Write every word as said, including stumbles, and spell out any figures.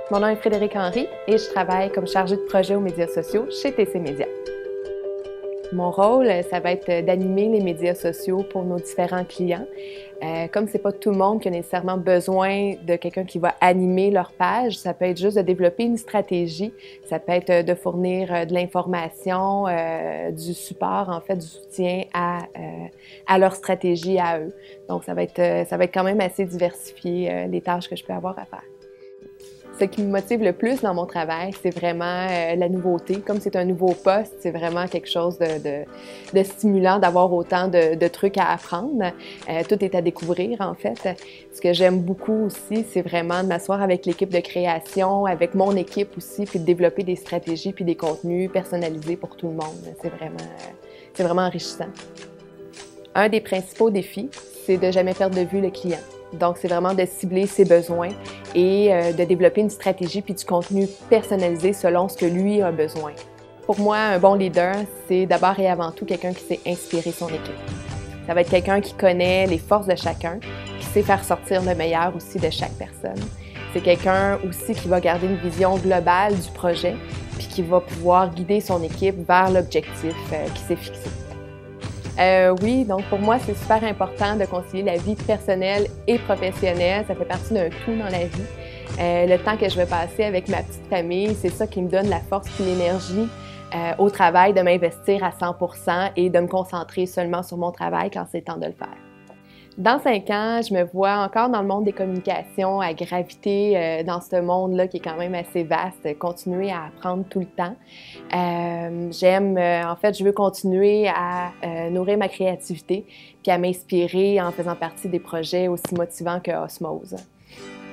Mon nom est Frédéric Henry et je travaille comme chargée de projet aux médias sociaux chez T C Média. Mon rôle, ça va être d'animer les médias sociaux pour nos différents clients. Euh, comme c'est pas tout le monde qui a nécessairement besoin de quelqu'un qui va animer leur page, ça peut être juste de développer une stratégie, ça peut être de fournir de l'information, euh, du support, en fait, du soutien à, euh, à leur stratégie à eux. Donc, ça va être, ça va être quand même assez diversifié, euh, les tâches que je peux avoir à faire. Ce qui me motive le plus dans mon travail, c'est vraiment euh, la nouveauté. Comme c'est un nouveau poste, c'est vraiment quelque chose de, de, de stimulant d'avoir autant de, de trucs à apprendre. Euh, tout est à découvrir, en fait. Ce que j'aime beaucoup aussi, c'est vraiment de m'asseoir avec l'équipe de création, avec mon équipe aussi, puis de développer des stratégies puis des contenus personnalisés pour tout le monde. C'est vraiment, euh, c'est vraiment enrichissant. Un des principaux défis, c'est de jamais perdre de vue le client. Donc, c'est vraiment de cibler ses besoins et euh, de développer une stratégie puis du contenu personnalisé selon ce que lui a besoin. Pour moi, un bon leader, c'est d'abord et avant tout quelqu'un qui sait inspirer son équipe. Ça va être quelqu'un qui connaît les forces de chacun, qui sait faire sortir le meilleur aussi de chaque personne. C'est quelqu'un aussi qui va garder une vision globale du projet puis qui va pouvoir guider son équipe vers l'objectif euh, qui s'est fixé. Euh, oui, donc pour moi, c'est super important de concilier la vie personnelle et professionnelle. Ça fait partie d'un tout dans la vie. Euh, le temps que je vais passer avec ma petite famille, c'est ça qui me donne la force et l'énergie euh, au travail de m'investir à cent pour cent et de me concentrer seulement sur mon travail quand c'est temps de le faire. Dans cinq ans, je me vois encore dans le monde des communications, à graviter euh, dans ce monde-là qui est quand même assez vaste, continuer à apprendre tout le temps. Euh, j'aime, euh, en fait, je veux continuer à euh, nourrir ma créativité puis à m'inspirer en faisant partie des projets aussi motivants que Osmose.